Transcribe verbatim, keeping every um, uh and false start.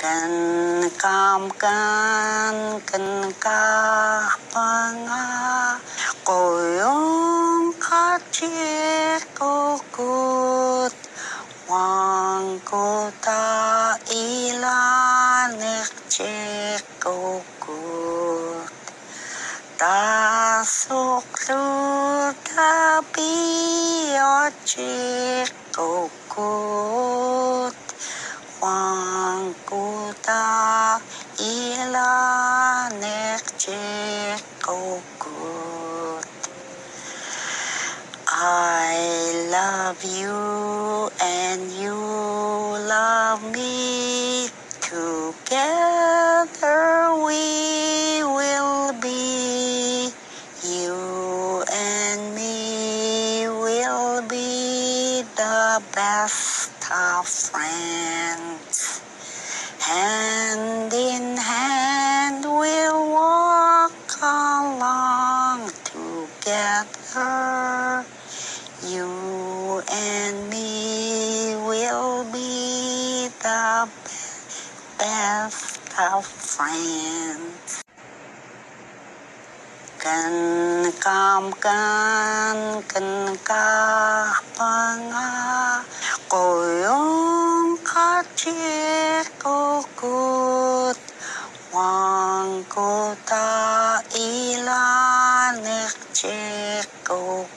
Kan kam kan kan ka panga koyong kachikukut wang kuta ilanek chikukut tasuk tapi chikukut wang kuta ilanek chikukut. I love you and you love me. Together we will be. You and me will be the best of friends. Hand in hand we'll walk along together. You and me will be the best of friends. Kan kam kan kan ka panga koyong kachikukut wang kuta ilanek chikukut